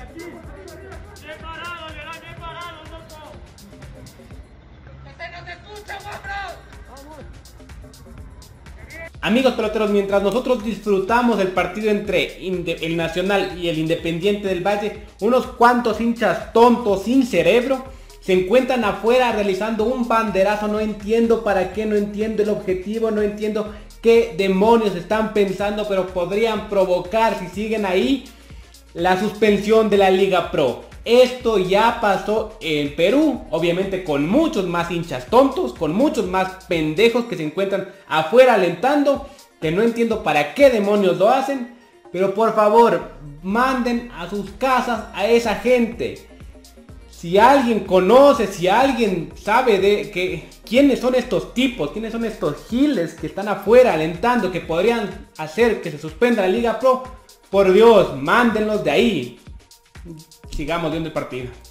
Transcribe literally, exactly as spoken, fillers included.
Amigos peloteros, mientras nosotros disfrutamos del partido entre el Nacional y el Independiente del Valle, unos cuantos hinchas tontos sin cerebro se encuentran afuera realizando un banderazo. No entiendo para qué, no entiendo el objetivo, no entiendo qué demonios están pensando, pero podrían provocar, si siguen ahí, la suspensión de la Liga Pro. Esto ya pasó en Perú, obviamente con muchos más hinchas tontos, con muchos más pendejos que se encuentran afuera alentando, que no entiendo para qué demonios lo hacen, pero por favor, manden a sus casas a esa gente. Si alguien conoce, si alguien sabe de que quiénes son estos tipos, quiénes son estos giles que están afuera alentando, que podrían hacer que se suspenda la Liga Pro, por Dios, mándenlos de ahí. Sigamos viendo el partido.